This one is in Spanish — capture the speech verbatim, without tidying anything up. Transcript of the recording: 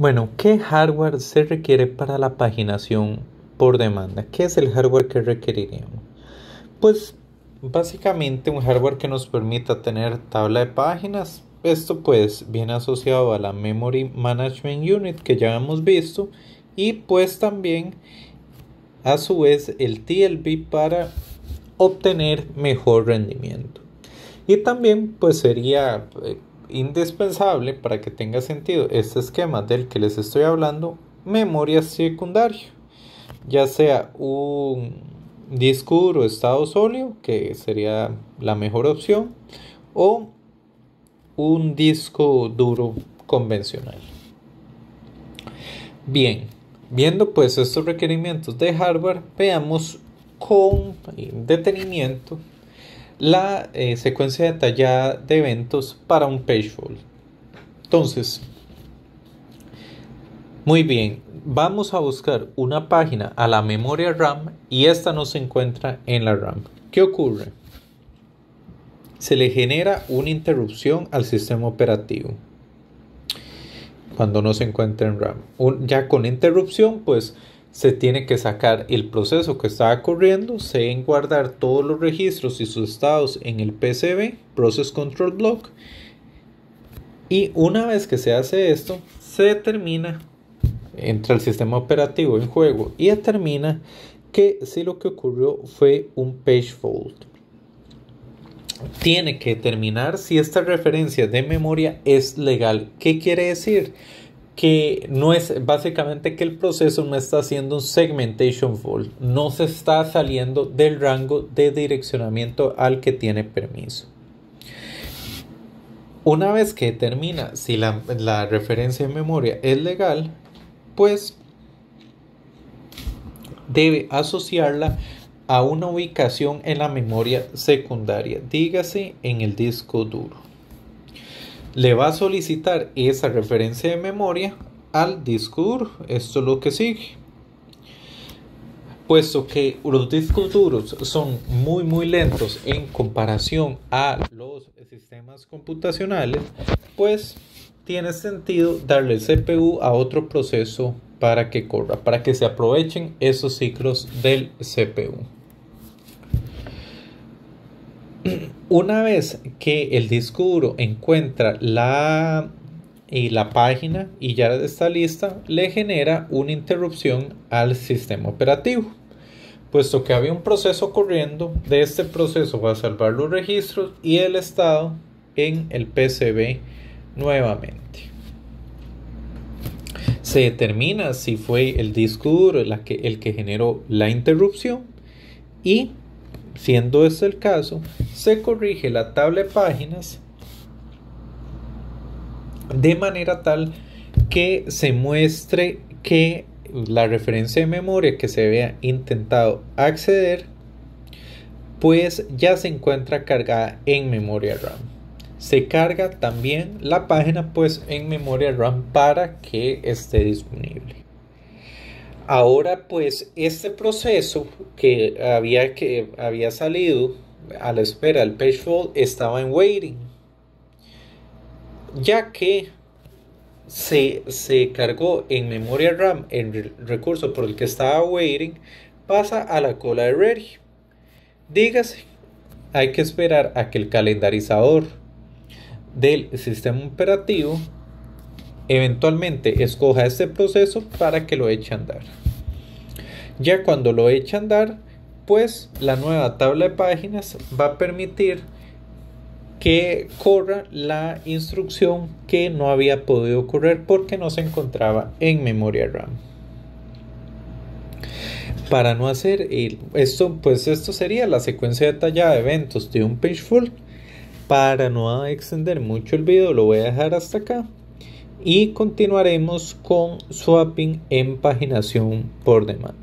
Bueno, ¿qué hardware se requiere para la paginación por demanda? ¿Qué es el hardware que requeriríamos? Pues básicamente un hardware que nos permita tener tabla de páginas. Esto pues viene asociado a la Memory Management Unit que ya hemos visto, y pues también a su vez el T L B para obtener mejor rendimiento. Y también pues sería eh, indispensable, para que tenga sentido este esquema del que les estoy hablando, memoria secundaria, ya sea un disco duro estado sólido, que sería la mejor opción, o un disco duro convencional. Bien, viendo pues estos requerimientos de hardware, veamos con detenimiento la eh, secuencia detallada de eventos para un page fault. Entonces, muy bien, vamos a buscar una página a la memoria RAM y esta no se encuentra en la RAM. ¿Qué ocurre? Se le genera una interrupción al sistema operativo cuando no se encuentra en RAM. Un, ya con interrupción, pues se tiene que sacar el proceso que estaba corriendo, se deben guardar todos los registros y sus estados en el P C B, Process Control Block, y una vez que se hace esto, se determina, entra el sistema operativo en juego y determina que si lo que ocurrió fue un page fault. Tiene que determinar si esta referencia de memoria es legal. ¿Qué quiere decir? Que no es, básicamente, que el proceso no está haciendo un segmentation fault, no se está saliendo del rango de direccionamiento al que tiene permiso. Una vez que determina si la, la referencia de memoria es legal, pues debe asociarla a una ubicación en la memoria secundaria, dígase en el disco duro. Le va a solicitar esa referencia de memoria al disco duro. Esto es lo que sigue. Puesto que los discos duros son muy muy lentos en comparación a los sistemas computacionales, pues tiene sentido darle el C P U a otro proceso para que corra, para que se aprovechen esos ciclos del C P U. Una vez que el disco duro encuentra la, y la página y ya está lista, le genera una interrupción al sistema operativo. Puesto que había un proceso corriendo, de este proceso va a salvar los registros y el estado en el P C B nuevamente. Se determina si fue el disco duro el que, el que generó la interrupción, y siendo este el caso, se corrige la tabla de páginas de manera tal que se muestre que la referencia de memoria que se había intentado acceder pues ya se encuentra cargada en memoria RAM. Se carga también la página pues en memoria RAM para que esté disponible. Ahora pues este proceso que había, que había salido a la espera del page fault estaba en waiting, ya que se, se cargó en memoria RAM el recurso por el que estaba waiting, pasa a la cola de ready. Dígase, hay que esperar a que el calendarizador del sistema operativo eventualmente escoja este proceso para que lo eche a andar. Ya cuando lo eche a andar, pues la nueva tabla de páginas va a permitir que corra la instrucción que no había podido correr porque no se encontraba en memoria RAM. Para no hacer esto, pues esto sería la secuencia detallada de eventos de un page fault. Para no extender mucho el video, lo voy a dejar hasta acá y continuaremos con swapping en paginación por demanda.